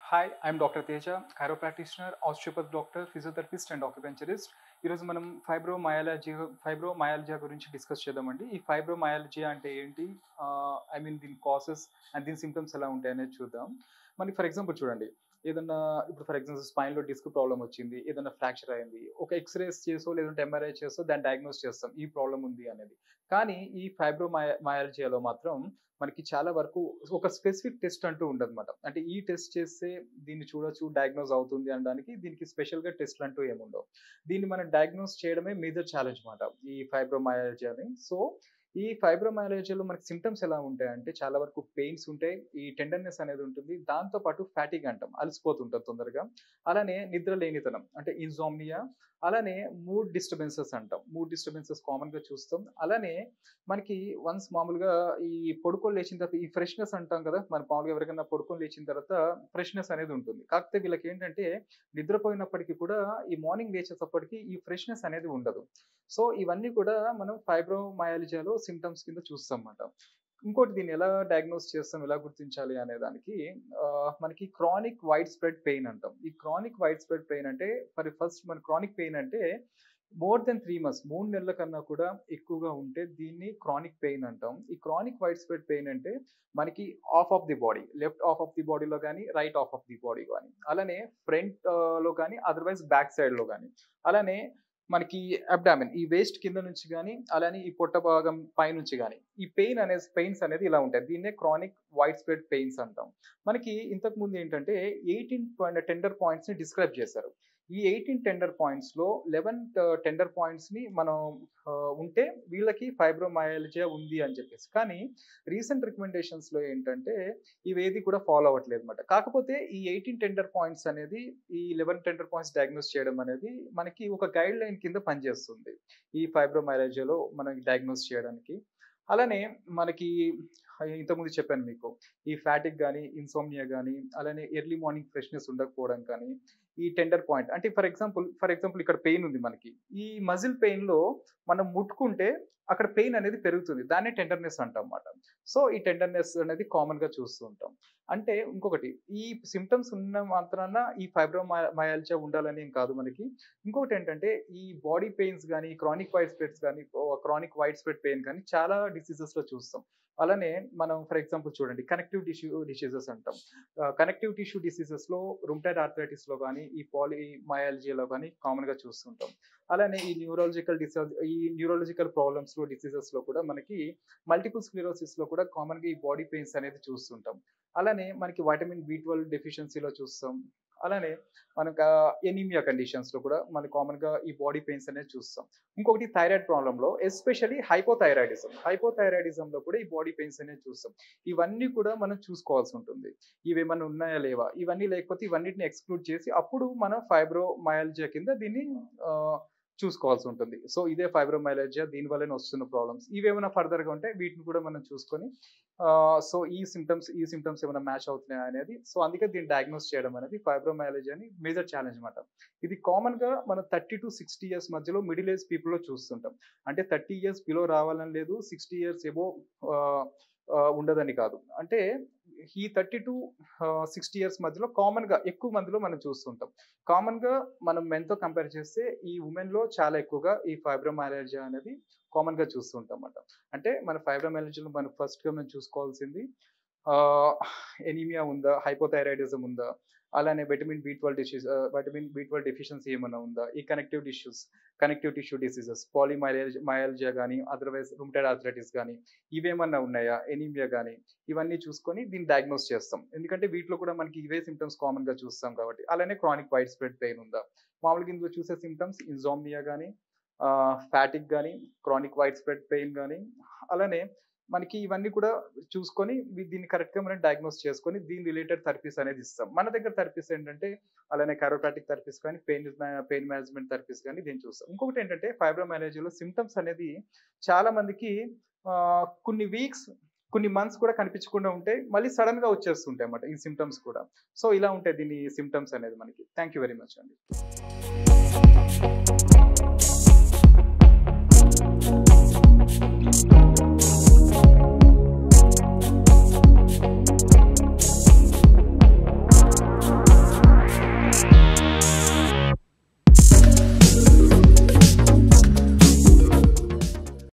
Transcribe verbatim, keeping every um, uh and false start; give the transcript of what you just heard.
Hi, I'm Doctor Teja, chiropractor, osteopath doctor, physiotherapist and acupuncturist. ఈరోజు మనం fibromyalgia fibromyalgia గురించి discuss చేద్దామండి. ఈ ఫైబ్రోమయాలజియా అంటే ఏంటి, ఐ మీన్ దీని కాసెస్ అండ్ దీని సిమ్టమ్స్ ఎలా ఉంటాయి అనేది చూద్దాం. మనకి ఫర్ ఎగ్జాంపుల్ చూడండి, ఏదన్నా ఇప్పుడు ఫర్ ఎగ్జాంపుల్ స్పైన్లో డిస్క్ ప్రాబ్లం వచ్చింది, ఏదైనా ఫ్రాక్చర్ అయింది, ఒక ఎక్స్రేస్ చేసో లేదంటే ఎంఆర్ఐ చేసో దాన్ని డయాగ్నోస్ చేస్తాం ఈ ప్రాబ్లం ఉంది అనేది. కానీ ఈ ఫైబ్రోమయ మయాలజియాలో మాత్రం మనకి చాలా వరకు ఒక స్పెసిఫిక్ టెస్ట్ అంటూ ఉండదన్నమాట. అంటే ఈ టెస్ట్ చేస్తే దీన్ని చూడొచ్చు, డయాగ్నోస్ అవుతుంది అనడానికి దీనికి స్పెషల్గా టెస్ట్లు అంటూ ఏముండవు. దీన్ని మనం డయాగ్నోస్ చేయడమే మేజర్ ఛాలెంజ్ అనమాట ఈ ఫైబ్రోమయాలజియాని. సో ఈ ఫైబ్రోమయాలజియాలో మనకి సిమ్టమ్స్ ఎలా ఉంటాయంటే చాలా వరకు పెయిన్స్ ఉంటాయి, ఈ టెండర్నెస్ అనేది ఉంటుంది, దాంతోపాటు ఫ్యాటిగ్ అంటాం, అలసిపోతుంటుంది తొందరగా, అలానే నిద్ర లేనితనం అంటే ఇన్సోమ్నియా, అలానే మూడ్ డిస్టర్బెన్సెస్ అంటాం, మూడ్ డిస్టర్బెన్సెస్ కామన్గా చూస్తాం. అలానే మనకి వన్స్ మామూలుగా ఈ పడుకొని లేచిన తర్వాత ఈ ఫ్రెష్నెస్ అంటాం కదా, మన మామూలుగా ఎవరికైనా పడుకొని లేచిన తర్వాత ఫ్రెష్నెస్ అనేది ఉంటుంది. కాకపోతే వీళ్ళకి ఏంటంటే నిద్రపోయినప్పటికీ కూడా ఈ మార్నింగ్ లేచేటప్పటికి ఈ ఫ్రెష్నెస్ అనేది ఉండదు. సో ఇవన్నీ కూడా మనం ఫైబ్రోమయాలజియాలో సిమ్టమ్స్ కింద చూస్తాం అన్నమాట. ఇంకోటి దీన్ని ఎలా డయాగ్నోస్ చేస్తాం, ఎలా గుర్తించాలి అనే దానికి మనకి క్రానిక్ వైడ్ స్ప్రెడ్ పెయిన్ అంటాం. ఈ క్రానిక్ వైడ్ స్ప్రెడ్ పెయిన్ అంటే ఫర్ ఫస్ట్ మన క్రానిక్ పెయిన్ అంటే మోర్ దెన్ త్రీ మంత్స్ మూడు నెలల కన్నా కూడా ఎక్కువగా ఉంటే దీన్ని క్రానిక్ పెయిన్ అంటాం. ఈ క్రానిక్ వైడ్ స్ప్రెడ్ పెయిన్ అంటే మనకి half of the body, left half of the బాడీలో కానీ right half of the body కానీ, అలానే ఫ్రంట్ లో కానీ అదర్వైజ్ బ్యాక్ సైడ్లో కానీ, అలానే మనకి అబ్డామిన్ ఈ వేస్ట్ కింద నుంచి కానీ, అలానే ఈ పొట్ట భాగం పైనుంచి కానీ ఈ పెయిన్ అనే పెయిన్స్ అనేది ఇలా ఉంటాయి. దీన్నే క్రానిక్ వైడ్ స్ప్రెడ్ పెయిన్స్ అంటాం. మనకి ఇంతకు ముందు ఏంటంటే ఎయిటీన్ టెండర్ పాయింట్స్ ని డిస్క్రైబ్ చేశారు. ఈ ఎయిటీన్ టెండర్ పాయింట్స్ లో లెవెన్ టెండర్ పాయింట్స్ ని మనం ఉంటే వీళ్ళకి ఫైబ్రోమయాలజియా ఉంది అని చెప్పేసి. కానీ రీసెంట్ రికమెండేషన్స్ లో ఏంటంటే ఇవేది కూడా ఫాలో అవ్వట్లేదు అనమాట. కాకపోతే ఈ ఎయిటీన్ టెండర్ పాయింట్స్ అనేది ఈ లెవెన్ టెండర్ పాయింట్స్ డయాగ్నోస్ చేయడం అనేది మనకి ఒక గైడ్ లైన్ కింద పనిచేస్తుంది ఈ ఫైబ్రోమయాలజియాలో మనకి డయాగ్నోస్ చేయడానికి. అలానే మనకి ఇంతకుముందు చెప్పాను మీకు, ఈ ఫ్యాటిక్ కానీ, ఇన్సోమ్నియా కానీ, అలానే ఎర్లీ మార్నింగ్ ఫ్రెష్నెస్ ఉండకపోవడం కానీ, ఈ టెండర్ పాయింట్ అంటే ఫర్ ఎగ్జాంపుల్ ఫర్ ఎగ్జాంపుల్ ఇక్కడ పెయిన్ ఉంది మనకి, ఈ మజిల్ పెయిన్లో మనం ముట్టుకుంటే అక్కడ పెయిన్ అనేది పెరుగుతుంది, దాన్నే టెండర్నెస్ అంటాం అన్నమాట. సో ఈ టెండర్నెస్ అనేది కామన్గా చూస్తూ ఉంటాం. అంటే ఇంకొకటి, ఈ సిమ్టమ్స్ ఉన్న మాత్రాన ఈ ఫైబ్రోమయాలజియా ఉండాలని ఏం కాదు మనకి. ఇంకొకటి ఏంటంటే ఈ బాడీ పెయిన్స్ కానీ, క్రానిక్ వైడ్ స్ప్రెడ్స్ కానీ, క్రానిక్ వైడ్ స్ప్రెడ్ పెయిన్ కానీ చాలా డిసీజెస్లో చూస్తాం. అలానే మనం ఫర్ ఎగ్జాంపుల్ చూడండి, కనెక్టివ్ టిష్యూ డిసీజెస్ అంటాం. కనెక్టివ్ టిష్యూ డిసీజెస్లో రుమటాయిడ్ ఆర్థరైటిస్లో కానీ, ఈ పాలిమయాలజియాలో కానీ కామన్గా చూస్తుంటాం. అలానే ఈ న్యూరాలజికల్ డిసీజ్ ఈ న్యూరాలజికల్ ప్రాబ్లమ్స్లో డిసీజెస్లో కూడా మనకి మల్టిపుల్ స్క్లెరోసిస్లో కూడా కామన్గా ఈ బాడీ పెయిన్స్ అనేది చూస్తుంటాం. అలానే మనకి వైటమిన్ బి ట్వెల్వ్ డెఫిషియన్సీలో చూస్తాం. అలానే మనకు ఎనీమియా కండిషన్స్లో కూడా మనకి కామన్గా ఈ బాడీ పెయిన్స్ అనేది చూస్తాం. ఇంకొకటి థైరాయిడ్ ప్రాబ్లంలో ఎస్పెషల్లీ హైపోథైరాయిడిజం హైపోథైరాయిడిజంలో కూడా ఈ బాడీ పెయిన్స్ అనేది చూస్తాం. ఇవన్నీ కూడా మనం చూసుకోవాల్సి ఉంటుంది, ఇవేమన్నా ఉన్నాయా లేవా. ఇవన్నీ లేకపోతే ఇవన్నిటిని ఎక్స్క్లూడ్ చేసి అప్పుడు మనం ఫైబ్రోమయాలజియా కింద దీన్ని చూసుకోవాల్సి ఉంటుంది. సో ఇదే ఫైబ్రోమయాలజియా, దీనివల్లనే వస్తున్న ప్రాబ్లమ్స్. ఇవేమైనా ఫర్దర్గా ఉంటే వీటిని కూడా మనం చూసుకొని సో ఈ సిమ్టమ్స్ ఈ సిమ్టమ్స్ ఏమైనా మ్యాచ్ అవుతున్నాయా అనేది, సో అందుకే దీన్ని డయాగ్నోస్ చేయడం అనేది ఫైబ్రోమయాలజియా అని మేజర్ ఛాలెంజ్ అనమాట. ఇది కామన్గా మనం థర్టీ టు సిక్స్టీ ఇయర్స్ మధ్యలో మిడిల్ ఏజ్ పీపుల్లో చూస్తుంటాం. అంటే థర్టీ ఇయర్స్ బిలో రావాలని లేదు, సిక్స్టీ ఇయర్స్ ఎబో ఉండదని కాదు. అంటే ఈ థర్టీ టు సిక్స్టీ ఇయర్స్ మధ్యలో కామన్గా ఎక్కువ మందిలో మనం చూస్తుంటాం. కామన్గా మనం మెన్తో కంపేర్ చేస్తే ఈ ఉమెన్లో చాలా ఎక్కువగా ఈ ఫైబ్రోమయాలజియా అనేది కామన్గా చూస్తుంటాం అన్నమాట. అంటే మన ఫైబ్రోమయాలజియాలో మనం ఫస్ట్గా మనం చూసుకోవాల్సింది ఎనీమియా ఉందా, హైపోథైరాయిడిజం ఉందా, అలానే vitamin B twelve disease vitamin B twelve deficiency ఏమైనా ఉందా, ఈ connective tissues connective tissue diseases polymyalgia myalgia కానీ, అదర్వైజ్ రుమటాయిడ్ ఆర్థరైటిస్ కానీ ఇవేమన్నా ఉన్నాయా, ఎనీమియా కానీ, ఇవన్నీ చూసుకొని దీన్ని డయాగ్నోస్ చేస్తాం. ఎందుకంటే వీటిలో కూడా మనకి ఇవే సిమ్టమ్స్ కామన్గా చూస్తాం కాబట్టి. అలానే క్రానిక్ వైడ్ స్ప్రెడ్ పెయిన్ ఉందా, మామూలుగా ఇందులో చూసే సిమ్టమ్స్ ఇన్సోమ్నియా కానీ, ఫ్యాటిక్ కానీ, క్రానిక్ వైడ్ స్ప్రెడ్ పెయిన్ కానీ, అలానే మనకి ఇవన్నీ కూడా చూసుకొని దీన్ని కరెక్ట్గా మనం డయాగ్నోస్ చేసుకొని దీని రిలేటెడ్ థెరపీస్ అనేది ఇస్తాం. మన దగ్గర థెరపీస్ ఏంటంటే అలానే కైరోప్రాక్టిక్ థెరపీస్ కానీ, పెయిన్ పెయిన్ మేనేజ్మెంట్ థెరపీస్ కానీ దీన్ని చూస్తాం. ఇంకొకటి ఏంటంటే ఫైబ్రోమయాలజియాలో సిమ్టమ్స్ అనేది చాలా మందికి కొన్ని వీక్స్ కొన్ని మంత్స్ కూడా కనిపించకుండా ఉంటాయి, మళ్ళీ సడన్ గా వచ్చేస్తుంటాయి అన్నమాట ఈ సిమ్టమ్స్ కూడా. సో ఇలా ఉంటాయి దీని సిమ్టమ్స్ అనేది మనకి. థ్యాంక్ యూ వెరీ మచ్ అండి.